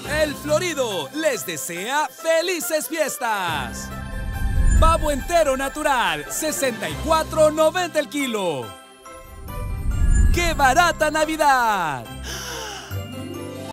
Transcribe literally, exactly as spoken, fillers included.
El Florido les desea felices fiestas. Pavo entero natural, sesenta y cuatro noventa el kilo. ¡Qué barata Navidad!